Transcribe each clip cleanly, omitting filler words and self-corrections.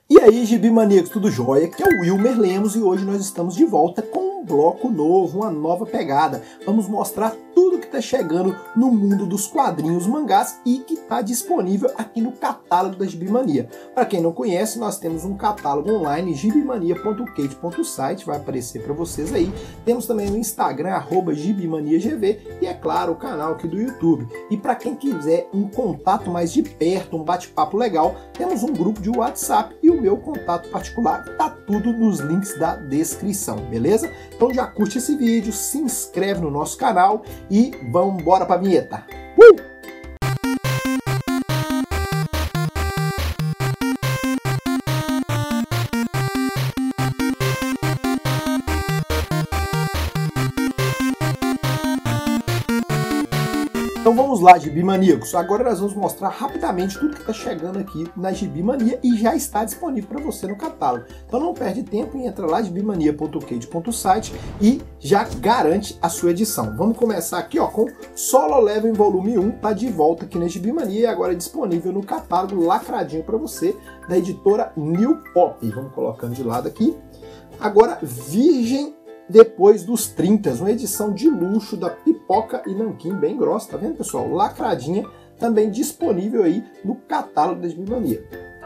E aí, Gibi Maníacos, tudo jóia? Aqui é o Wilmer Lemos e hoje nós estamos de volta com um bloco novo, uma nova pegada. Vamos mostrar tudo que está chegando no mundo dos quadrinhos mangás e que está disponível aqui no catálogo da Gibi Mania. Para quem não conhece, nós temos um catálogo online, gibimania.cage.site, vai aparecer para vocês aí. Temos também no Instagram, @gibimaniagv e é claro, o canal aqui do YouTube. E para quem quiser um contato mais de perto, um bate-papo legal, temos um grupo de WhatsApp e o meu contato particular, tá tudo nos links da descrição, beleza? Então já curte esse vídeo, se inscreve no nosso canal e vamos embora pra vinheta. Então vamos lá, Gibi Maníacos. Agora nós vamos mostrar rapidamente tudo que está chegando aqui na Gibi Mania e já está disponível para você no catálogo. Então não perde tempo e entra lá, gibimania.cage.site e já garante a sua edição. Vamos começar aqui ó, com Solo Leveling Volume 1, tá de volta aqui na Gibi Mania e agora é disponível no catálogo lacradinho para você da editora New Pop. Vamos colocando de lado aqui. Agora, Virgem Depois dos 30, uma edição de luxo da Pipoca e Nanquim, bem grossa, tá vendo, pessoal? Lacradinha, também disponível aí no catálogo da Gibi Mania.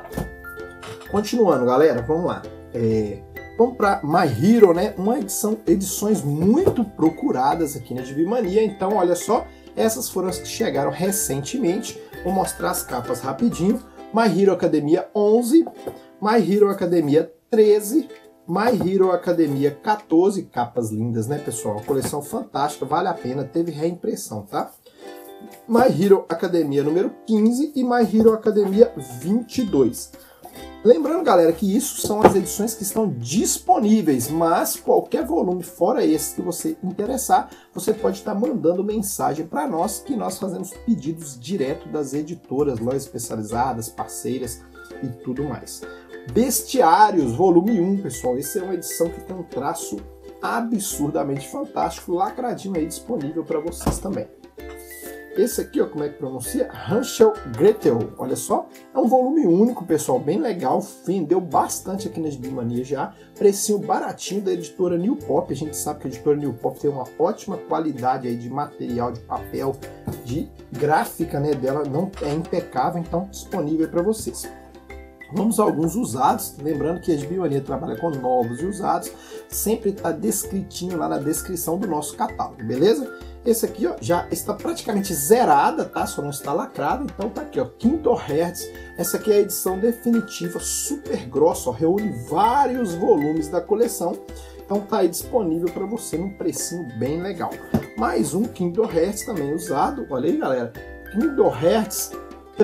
Continuando, galera, vamos lá. Vamos para My Hero, né? Edições muito procuradas aqui na Gibi Mania. Então, olha só, essas foram as que chegaram recentemente. Vou mostrar as capas rapidinho. My Hero Academia 11, My Hero Academia 13, My Hero Academia 14, capas lindas, né, pessoal? Uma coleção fantástica, vale a pena, teve reimpressão, tá? My Hero Academia número 15 e My Hero Academia 22. Lembrando, galera, que isso são as edições que estão disponíveis, mas qualquer volume fora esse que você interessar, você pode estar mandando mensagem para nós, que nós fazemos pedidos direto das editoras, lojas especializadas, parceiras e tudo mais. Bestiários, volume 1, pessoal. Essa é uma edição que tem um traço absurdamente fantástico, lacradinho aí, disponível para vocês também. Esse aqui, ó, como é que pronuncia? Hansel Gretel, olha só. É um volume único, pessoal, bem legal. Vendeu bastante aqui na Gibi Mania já. Precinho baratinho da editora New Pop. A gente sabe que a editora New Pop tem uma ótima qualidade aí de material, de papel, de gráfica, né, dela. Não é impecável, então disponível para vocês. Vamos a alguns usados, lembrando que a Gibi Mania trabalha com novos e usados, sempre está descritinho lá na descrição do nosso catálogo, beleza? Esse aqui ó, já está praticamente zerada, tá? Só não está lacrada, então tá aqui ó, Kingdom Hearts. Essa aqui é a edição definitiva, super grossa, ó, reúne vários volumes da coleção, então tá aí disponível para você num precinho bem legal. Mais um Kingdom Hearts também usado, olha aí galera, Kingdom Hearts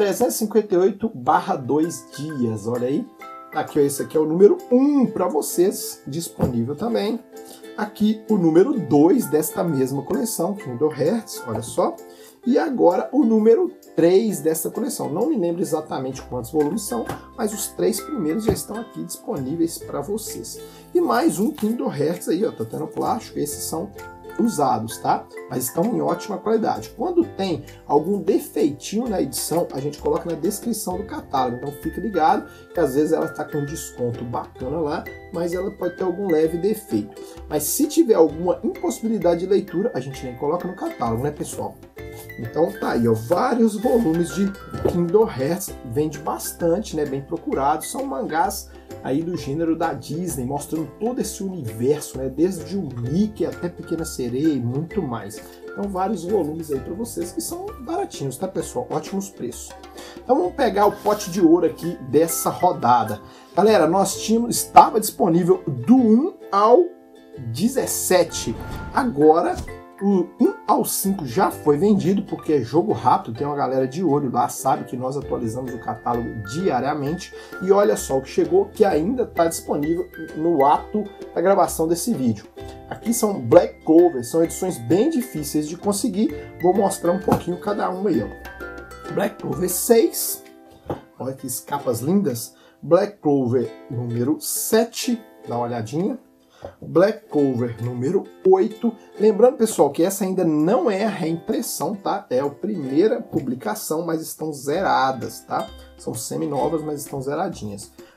358/2 dias, olha aí. Aqui, ó, esse aqui é o número 1 para vocês, disponível também. Aqui o número 2 desta mesma coleção, Kingdom Hearts, olha só. E agora o número 3 dessa coleção. Não me lembro exatamente quantos volumes são, mas os 3 primeiros já estão aqui disponíveis para vocês. E mais um Kingdom Hearts aí, ó, tá tendo plástico, esses são usados, tá? Mas estão em ótima qualidade. Quando tem algum defeitinho na edição, a gente coloca na descrição do catálogo, então fique ligado que às vezes ela está com um desconto bacana lá, mas ela pode ter algum leve defeito. Mas se tiver alguma impossibilidade de leitura, a gente nem coloca no catálogo, né, pessoal? Então tá aí, ó, vários volumes de Kingdom Hearts, vende bastante, né, bem procurados, são mangás aí do gênero da Disney, mostrando todo esse universo, né, desde o Mickey até Pequena Sereia e muito mais. Então vários volumes aí para vocês que são baratinhos, tá, pessoal? Ótimos preços. Então vamos pegar o pote de ouro aqui dessa rodada. Galera, estava disponível do 1 ao 17. Agora o 1 ao 5 já foi vendido, porque é jogo rápido, tem uma galera de olho lá, sabe que nós atualizamos o catálogo diariamente. E olha só o que chegou, que ainda está disponível no ato da gravação desse vídeo. Aqui são Black Clover, são edições bem difíceis de conseguir, vou mostrar um pouquinho cada uma aí, ó. Black Clover 6, olha que capas lindas. Black Clover número 7, dá uma olhadinha. Black Clover número 8. Lembrando, pessoal, que essa ainda não é a reimpressão, tá? É a primeira publicação, mas estão zeradas, tá? São semi-novas, mas estão zeradinhas.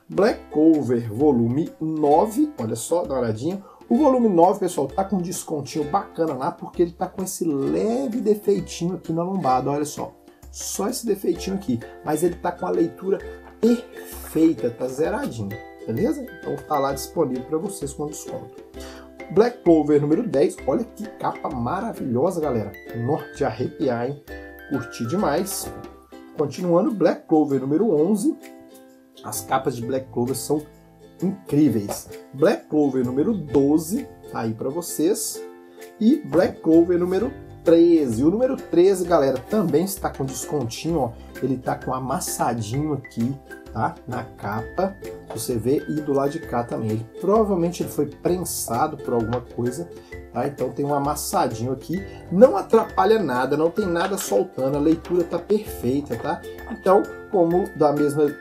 Black Clover volume 9, olha só, dá uma olhadinha. O volume 9, pessoal, tá com um descontinho bacana lá, porque ele tá com esse leve defeitinho aqui na lombada, olha só. Só esse defeitinho aqui, mas ele tá com a leitura perfeita, tá zeradinho, beleza? Então tá lá disponível para vocês com desconto. Black Clover número 10, olha que capa maravilhosa, galera. Nossa, de arrepiar, hein? Curti demais. Continuando, Black Clover número 11. As capas de Black Clover são incríveis. Black Clover número 12, tá aí para vocês. E Black Clover número 13. O número 13, galera, também está com descontinho, ó. Ele tá com amassadinho aqui, tá? Na capa, você vê, e do lado de cá também. Provavelmente ele foi prensado por alguma coisa, tá? Então tem um amassadinho aqui. Não atrapalha nada, não tem nada soltando, a leitura tá perfeita, tá? Então, como da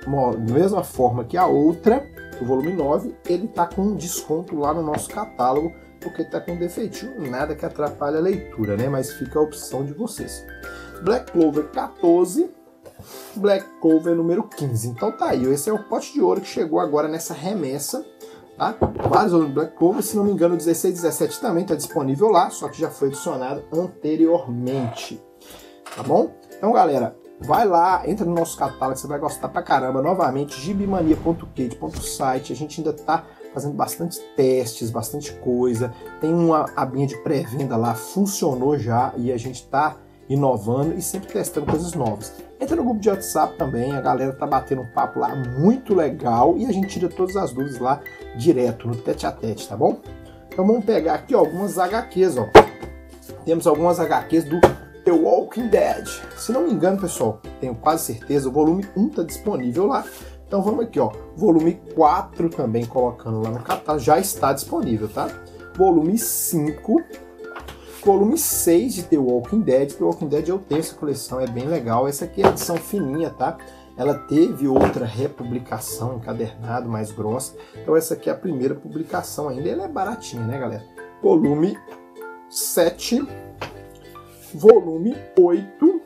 mesma forma que a outra, o volume 9, ele tá com um desconto lá no nosso catálogo, porque tá com defeitinho, nada que atrapalhe a leitura, né? Mas fica a opção de vocês. Black Clover 14, Black Clover número 15. Então tá aí, esse é o pote de ouro que chegou agora nessa remessa, tá? Vários volumes Black Clover, se não me engano o 16 e 17 também tá disponível lá, só que já foi adicionado anteriormente, tá bom? Então, galera, vai lá, entra no nosso catálogo, você vai gostar pra caramba. Novamente, gibimania.kate.site, a gente ainda tá fazendo bastante testes, bastante coisa. Tem uma abinha de pré-venda lá, funcionou já, e a gente tá inovando e sempre testando coisas novas. Entra no grupo de WhatsApp também, a galera tá batendo um papo lá muito legal e a gente tira todas as dúvidas lá direto, no tete-a-tete, tá bom? Então vamos pegar aqui, ó, algumas HQs, ó. Temos algumas HQs do The Walking Dead. Se não me engano, pessoal, tenho quase certeza, o volume 1 tá disponível lá. Então vamos aqui, ó, volume 4 também colocando lá no catálogo, já está disponível, tá? Volume 5, volume 6 de The Walking Dead. The Walking Dead eu tenho essa coleção, é bem legal. Essa aqui é a edição fininha, tá? Ela teve outra republicação, encadernado, mais grossa. Então essa aqui é a primeira publicação ainda, ela é baratinha, né, galera? Volume 7, volume 8,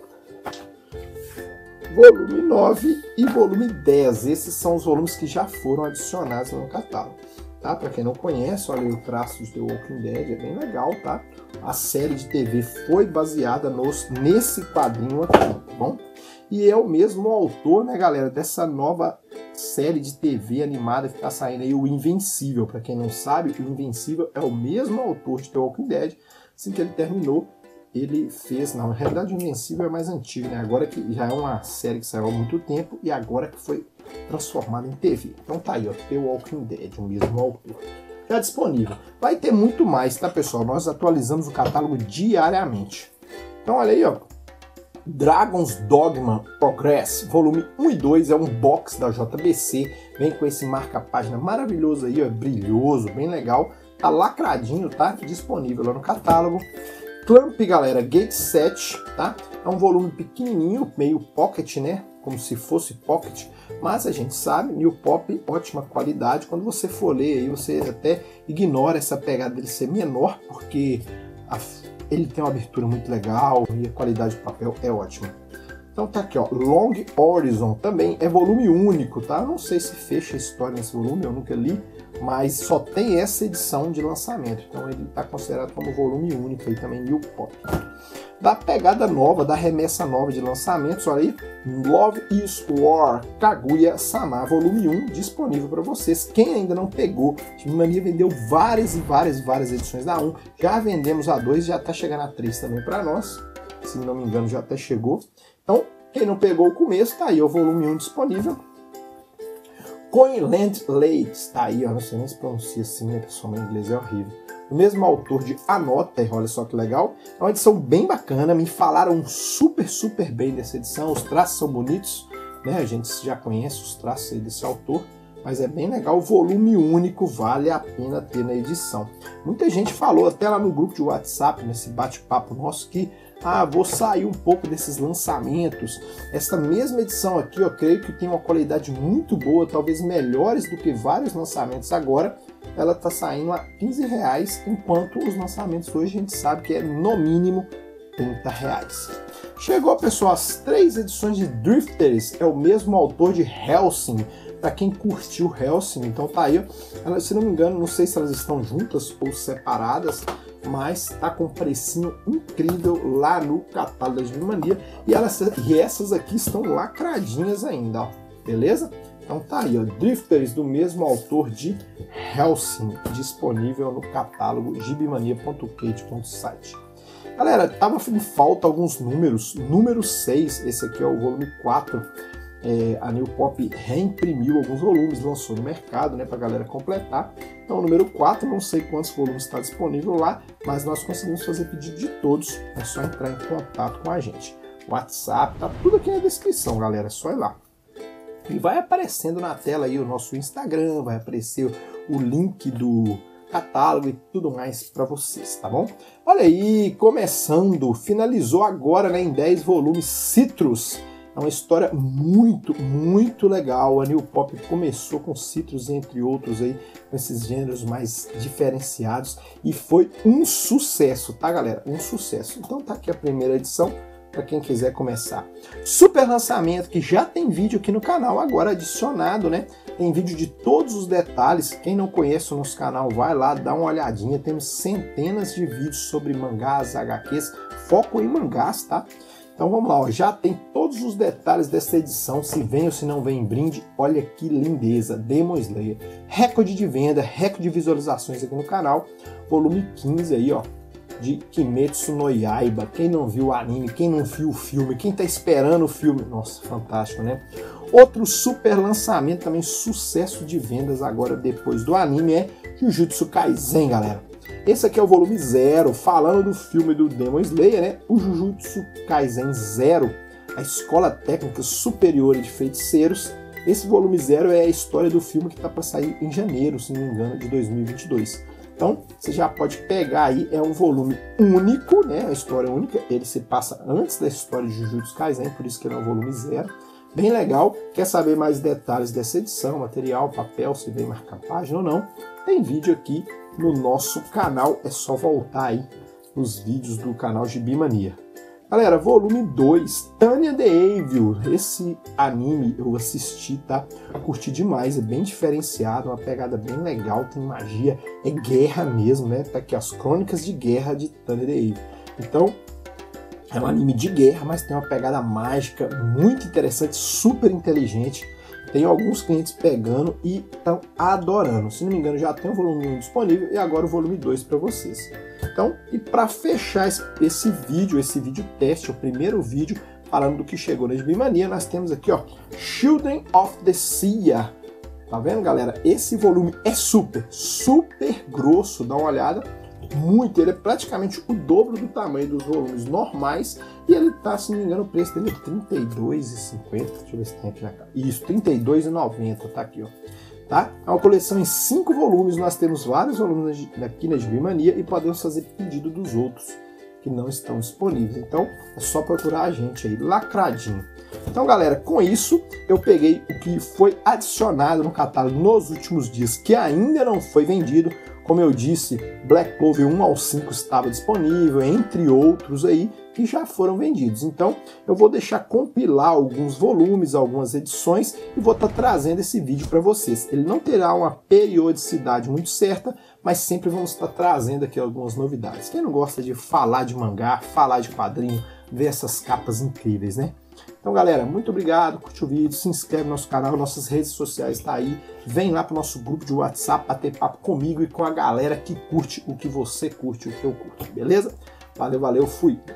volume 9 e volume 10. Esses são os volumes que já foram adicionados no catálogo, tá? Para quem não conhece, olha aí o traço de The Walking Dead, é bem legal, tá? A série de TV foi baseada nesse quadrinho aqui, tá bom? E é o mesmo autor, né, galera, dessa nova série de TV animada que tá saindo aí, o Invencível. Para quem não sabe, o Invencível é o mesmo autor de The Walking Dead. Assim que ele terminou, ele fez, não, na realidade o Invencível é mais antigo, né? Agora que já é uma série que saiu há muito tempo e agora que foi transformada em TV. Então tá aí, ó, The Walking Dead, o mesmo autor. Já disponível. Vai ter muito mais, tá, pessoal? Nós atualizamos o catálogo diariamente. Então olha aí, ó, Dragon's Dogma Progress, volume 1 e 2, é um box da JBC, vem com esse marca-página maravilhoso aí, ó, brilhoso, bem legal, tá lacradinho, tá? Disponível lá no catálogo. Clamp, galera, Gate 7, tá? É um volume pequenininho, meio pocket, né? Como se fosse pocket, mas a gente sabe, New Pop, ótima qualidade. Quando você for ler aí, você até ignora essa pegada dele ser menor, porque ele tem uma abertura muito legal e a qualidade do papel é ótima. Então tá aqui, ó, Long Horizon, também é volume único, tá? Eu não sei se fecha a história nesse volume, eu nunca li, mas só tem essa edição de lançamento, então ele está considerado como volume único aí também, New Pop. Da pegada nova, da remessa nova de lançamentos, olha aí, Love is War, Kaguya-sama, volume 1, disponível para vocês. Quem ainda não pegou, Gibimania vendeu várias edições da 1, já vendemos a 2, já está chegando a 3 também para nós, se não me engano já até chegou. Então, quem não pegou o começo, tá aí o volume 1 disponível. Coinland Late, tá aí, ó, não sei nem se pronuncia assim, né, pessoal, meu inglês é horrível. O mesmo autor de Anota, olha só que legal. É uma edição bem bacana, me falaram super bem dessa edição, os traços são bonitos, né, a gente já conhece os traços aí desse autor, mas é bem legal, o volume único vale a pena ter na edição. Muita gente falou até lá no grupo de WhatsApp, nesse bate-papo nosso, que vou sair um pouco desses lançamentos. Essa mesma edição aqui, eu creio que tem uma qualidade muito boa, talvez melhores do que vários lançamentos agora. Ela está saindo a R$15, enquanto os lançamentos hoje a gente sabe que é no mínimo R$30. Chegou, pessoal, as 3 edições de Drifters, é o mesmo autor de Hellsing. para quem curtiu Hellsing. Então tá aí, ó. Se não me engano, não sei se elas estão juntas ou separadas, mas tá com um precinho incrível lá no catálogo da Gibi Mania. E essas aqui estão lacradinhas ainda, ó. Beleza? Então tá aí, ó, Drifters do mesmo autor de Hellsing, disponível no catálogo gibimania.kate.site. Galera, tava em falta alguns números. Número 6, esse aqui é o volume 4. A New Pop reimprimiu alguns volumes, lançou no mercado, né, pra galera completar. Então o número 4, não sei quantos volumes está disponível lá, mas nós conseguimos fazer pedido de todos. É só entrar em contato com a gente. WhatsApp, tá tudo aqui na descrição, galera, é só ir lá. E vai aparecendo na tela aí o nosso Instagram, vai aparecer o link do catálogo e tudo mais para vocês, tá bom? Olha aí, começando, finalizou agora, né, em 10 volumes Citrus. É uma história muito, muito legal. A New Pop começou com Citrus, entre outros aí, com esses gêneros mais diferenciados, e foi um sucesso, tá, galera? Um sucesso. Então tá aqui a primeira edição, para quem quiser começar. Super lançamento, que já tem vídeo aqui no canal, agora adicionado, né? Tem vídeo de todos os detalhes. Quem não conhece o nosso canal, vai lá, dá uma olhadinha. Temos centenas de vídeos sobre mangás, HQs, foco em mangás, tá? Então vamos lá, ó. Já tem todos os detalhes dessa edição, se vem ou se não vem em brinde. Olha que lindeza, Demon Slayer. Recorde de venda, recorde de visualizações aqui no canal. Volume 15 aí, ó, de Kimetsu no Yaiba. Quem não viu o anime, quem não viu o filme, quem tá esperando o filme, nossa, fantástico, né? Outro super lançamento, também sucesso de vendas agora depois do anime, é Jujutsu Kaisen, galera. Esse aqui é o volume 0, falando do filme do Demon Slayer, né? O Jujutsu Kaisen 0, a Escola Técnica Superior de Feiticeiros. Esse volume 0 é a história do filme que tá para sair em janeiro, se não me engano, de 2022. Então, você já pode pegar aí, é um volume único, né? A história única, ele se passa antes da história de Jujutsu Kaisen, por isso que ele é um volume 0. Bem legal. Quer saber mais detalhes dessa edição, material, papel, se vem marcar página ou não? Tem vídeo aqui no nosso canal, é só voltar aí nos vídeos do canal Gibi Mania. Galera, volume 2, Tanya the Evil. Esse anime eu assisti, tá? Curti demais, é bem diferenciado, uma pegada bem legal, tem magia, é guerra mesmo, né? Tá aqui as crônicas de guerra de Tanya the Evil. Então, é um anime de guerra, mas tem uma pegada mágica muito interessante, super inteligente. Tem alguns clientes pegando e estão adorando. Se não me engano, já tem o volume 1 disponível e agora o volume 2 para vocês. Então, e para fechar esse vídeo teste, o primeiro vídeo falando do que chegou na Gibi Mania, nós temos aqui, ó, Children of the Sea. Tá vendo, galera? Esse volume é super grosso, dá uma olhada. Muito, ele é praticamente o dobro do tamanho dos volumes normais e ele tá, se não me engano, o preço dele é R$32,50. Deixa eu ver se tem aqui na cara. Isso, R$32,90, tá aqui, ó. Tá? É uma coleção em 5 volumes, nós temos vários volumes aqui na Gibi Mania e podemos fazer pedido dos outros que não estão disponíveis. Então é só procurar a gente aí, lacradinho. Então, galera, com isso eu peguei o que foi adicionado no catálogo nos últimos dias, que ainda não foi vendido. Como eu disse, Black Clover 1 ao 5 estava disponível, entre outros aí, que já foram vendidos. Então, eu vou deixar compilar alguns volumes, algumas edições, e vou estar trazendo esse vídeo para vocês. Ele não terá uma periodicidade muito certa, mas sempre vamos estar trazendo aqui algumas novidades. Quem não gosta de falar de mangá, falar de quadrinho, ver essas capas incríveis, né? Então, galera, muito obrigado, curte o vídeo, se inscreve no nosso canal, nossas redes sociais tá aí, vem lá pro nosso grupo de WhatsApp bater papo comigo e com a galera que curte o que você curte, o que eu curto, beleza? Valeu, valeu, fui!